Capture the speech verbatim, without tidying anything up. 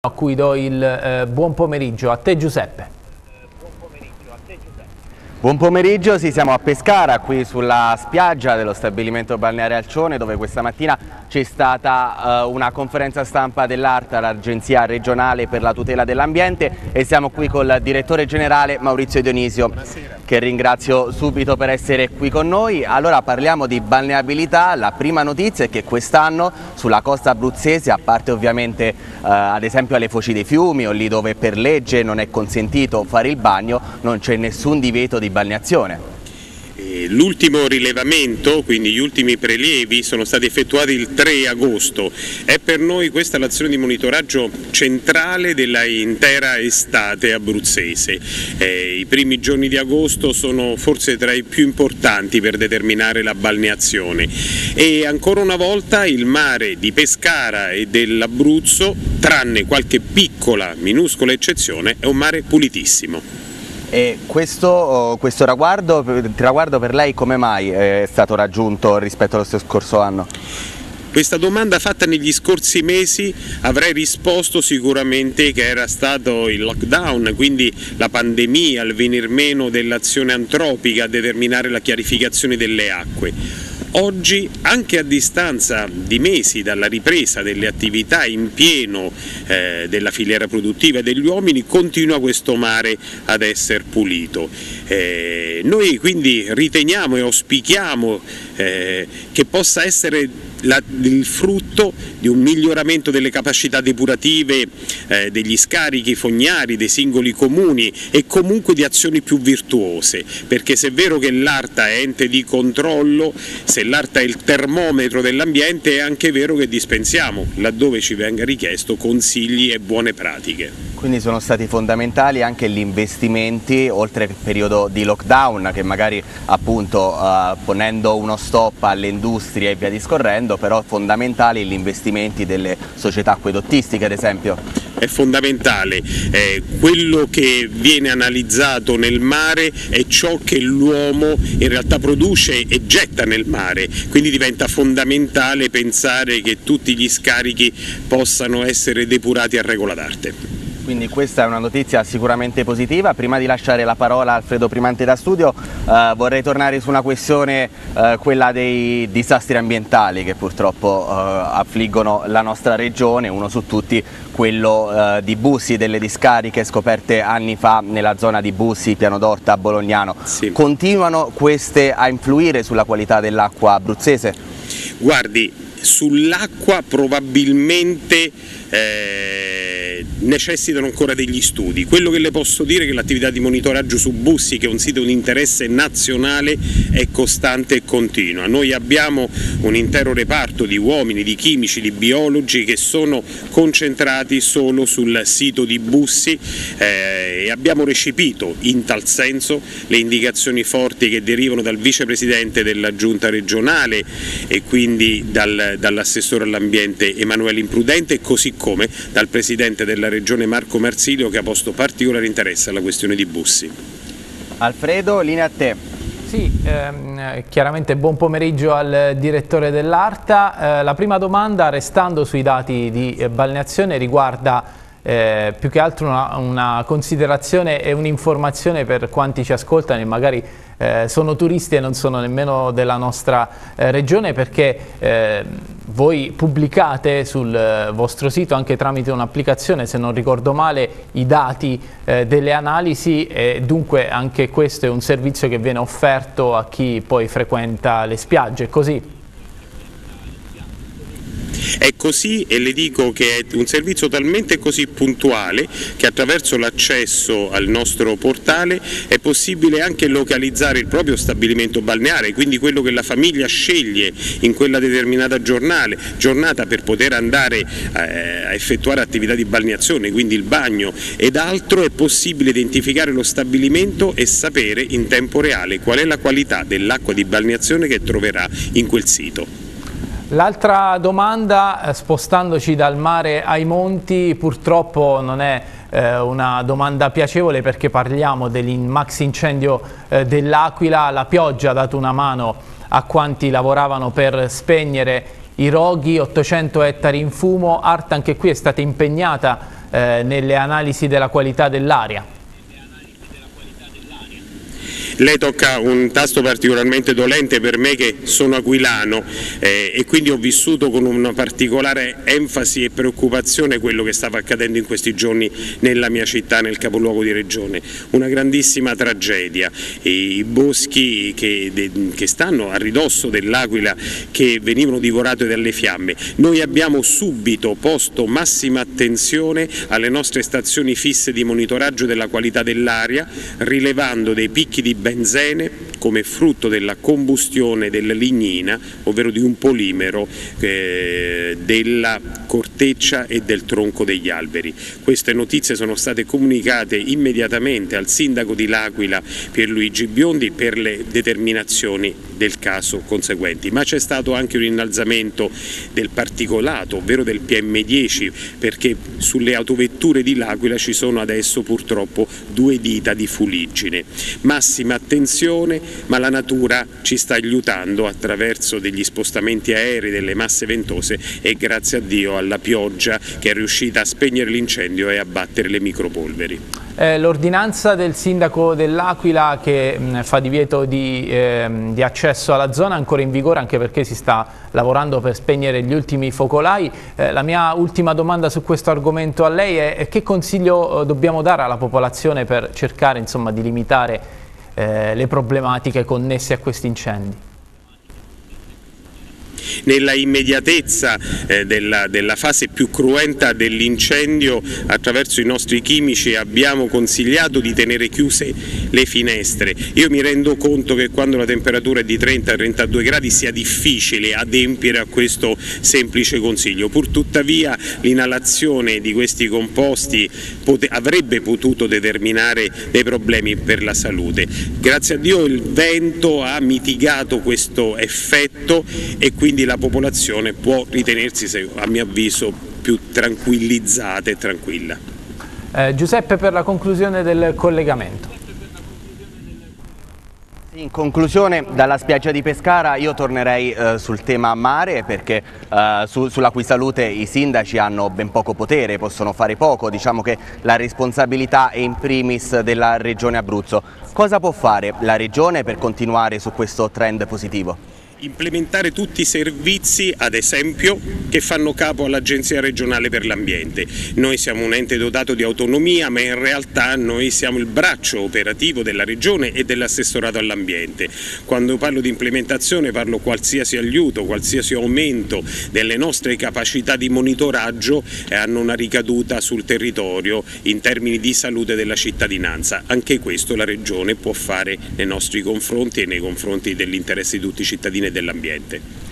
a cui do il eh, buon pomeriggio. A te Giuseppe. Buon pomeriggio, sì, siamo a Pescara, qui sulla spiaggia dello stabilimento balneare Alcione, dove questa mattina c'è stata uh, una conferenza stampa dell'ARTA, l'Agenzia regionale per la tutela dell'ambiente, e siamo qui col direttore generale Maurizio Dionisio. Buonasera. Che ringrazio subito per essere qui con noi. Allora parliamo di balneabilità. La prima notizia è che quest'anno sulla costa abruzzese, a parte ovviamente uh, ad esempio alle foci dei fiumi o lì dove per legge non è consentito fare il bagno, non c'è nessun divieto di balneazione. L'ultimo rilevamento, quindi gli ultimi prelievi, sono stati effettuati il tre agosto. È per noi questa l'azione di monitoraggio centrale della intera estate abruzzese. Eh, I primi giorni di agosto sono forse tra i più importanti per determinare la balneazione e ancora una volta il mare di Pescara e dell'Abruzzo, tranne qualche piccola, minuscola eccezione, è un mare pulitissimo. E questo, questo traguardo, traguardo per lei come mai è stato raggiunto rispetto allo scorso anno? Questa domanda fatta negli scorsi mesi avrei risposto sicuramente che era stato il lockdown, quindi la pandemia, il venir meno dell'azione antropica a determinare la chiarificazione delle acque. Oggi, anche a distanza di mesi dalla ripresa delle attività in pieno eh, della filiera produttiva degli uomini, continua questo mare ad essere pulito. Eh, noi quindi riteniamo e auspichiamo eh, che possa essere La, il frutto di un miglioramento delle capacità depurative eh, degli scarichi fognari dei singoli comuni e comunque di azioni più virtuose, perché se è vero che l'ARTA è ente di controllo, se l'ARTA è il termometro dell'ambiente, è anche vero che dispensiamo, laddove ci venga richiesto, consigli e buone pratiche. Quindi sono stati fondamentali anche gli investimenti oltre il periodo di lockdown, che magari appunto eh, ponendo uno stop alle industrie e via discorrendo, però fondamentali gli investimenti delle società acquedottistiche ad esempio. È fondamentale, eh, quello che viene analizzato nel mare è ciò che l'uomo in realtà produce e getta nel mare, quindi diventa fondamentale pensare che tutti gli scarichi possano essere depurati a regola d'arte. Quindi questa è una notizia sicuramente positiva. Prima di lasciare la parola a Alfredo Primante da studio eh, vorrei tornare su una questione, eh, quella dei disastri ambientali che purtroppo eh, affliggono la nostra regione, uno su tutti quello eh, di Bussi, delle discariche scoperte anni fa nella zona di Bussi, Piano d'Orta, Bolognano. Sì. Continuano queste a influire sulla qualità dell'acqua abruzzese? Guardi, sull'acqua probabilmente eh, necessitano ancora degli studi. Quello che le posso dire è che l'attività di monitoraggio su Bussi, che è un sito di interesse nazionale, è costante e continua. Noi abbiamo un intero reparto di uomini, di chimici, di biologi che sono concentrati solo sul sito di Bussi eh, e abbiamo recepito in tal senso le indicazioni forti che derivano dal vicepresidente della giunta regionale e quindi dal, dall'assessore all'ambiente Emanuele Imprudente, così come dal presidente della regione Marco Marsilio, che ha posto particolare interesse alla questione di Bussi. Alfredo, linea a te. Sì, ehm, chiaramente buon pomeriggio al direttore dell'ARTA. Eh, la prima domanda, restando sui dati di eh, balneazione, riguarda eh, più che altro una, una considerazione e un'informazione per quanti ci ascoltano e magari eh, sono turisti e non sono nemmeno della nostra eh, regione, perché eh, voi pubblicate sul eh, vostro sito, anche tramite un'applicazione se non ricordo male, i dati eh, delle analisi, e dunque anche questo è un servizio che viene offerto a chi poi frequenta le spiagge, è così? È così, e le dico che è un servizio talmente così puntuale che attraverso l'accesso al nostro portale è possibile anche localizzare il proprio stabilimento balneare, quindi quello che la famiglia sceglie in quella determinata giornale, giornata per poter andare eh, a effettuare attività di balneazione, quindi il bagno ed altro. È possibile identificare lo stabilimento e sapere in tempo reale qual è la qualità dell'acqua di balneazione che troverà in quel sito. L'altra domanda, spostandoci dal mare ai monti, purtroppo non è eh, una domanda piacevole, perché parliamo del maxi incendio eh, dell'Aquila. La pioggia ha dato una mano a quanti lavoravano per spegnere i roghi, ottocento ettari in fumo. ARTA anche qui è stata impegnata eh, nelle analisi della qualità dell'aria. Lei tocca un tasto particolarmente dolente per me che sono aquilano eh, e quindi ho vissuto con una particolare enfasi e preoccupazione quello che stava accadendo in questi giorni nella mia città, nel capoluogo di regione. Una grandissima tragedia, i boschi che, de, che stanno a ridosso dell'Aquila che venivano divorati dalle fiamme. Noi abbiamo subito posto massima attenzione alle nostre stazioni fisse di monitoraggio della qualità dell'aria, rilevando dei picchi di benzene come frutto della combustione della lignina, ovvero di un polimero eh, della corteccia e del tronco degli alberi. Queste notizie sono state comunicate immediatamente al sindaco di L'Aquila Pierluigi Biondi per le determinazioni del caso conseguenti, ma c'è stato anche un innalzamento del particolato, ovvero del P M dieci, perché sulle autovetture di L'Aquila ci sono adesso purtroppo due dita di fuliggine. Massima attenzione, ma la natura ci sta aiutando attraverso degli spostamenti aerei, delle masse ventose e grazie a Dio alla pioggia che è riuscita a spegnere l'incendio e a battere le micropolveri. Eh, L'ordinanza del sindaco dell'Aquila che mh, fa divieto di, eh, di accesso alla zona è ancora in vigore, anche perché si sta lavorando per spegnere gli ultimi focolai. Eh, la mia ultima domanda su questo argomento a lei è: che consiglio eh, dobbiamo dare alla popolazione per cercare, insomma, di limitare eh, le problematiche connesse a questi incendi? Nella immediatezza eh, della, della fase più cruenta dell'incendio, attraverso i nostri chimici abbiamo consigliato di tenere chiuse le finestre. Io mi rendo conto che quando la temperatura è di trenta trentadue gradi sia difficile adempiere a questo semplice consiglio, pur tuttavia l'inalazione di questi composti pote- avrebbe potuto determinare dei problemi per la salute. Grazie a Dio il vento ha mitigato questo effetto e quindi la popolazione può ritenersi, a mio avviso, più tranquillizzata e tranquilla. Eh, Giuseppe, per la conclusione del collegamento. In conclusione, dalla spiaggia di Pescara io tornerei eh, sul tema mare, perché eh, su, sulla cui salute i sindaci hanno ben poco potere, possono fare poco. Diciamo che la responsabilità è in primis della Regione Abruzzo. Cosa può fare la Regione per continuare su questo trend positivo? Implementare tutti i servizi, ad esempio, che fanno capo all'Agenzia regionale per l'ambiente. Noi siamo un ente dotato di autonomia, ma in realtà noi siamo il braccio operativo della regione e dell'assessorato all'ambiente. Quando parlo di implementazione parlo qualsiasi aiuto, qualsiasi aumento delle nostre capacità di monitoraggio eh, hanno una ricaduta sul territorio in termini di salute della cittadinanza. Anche questo la regione può fare nei nostri confronti e nei confronti dell'interesse di tutti i cittadini e dell'ambiente.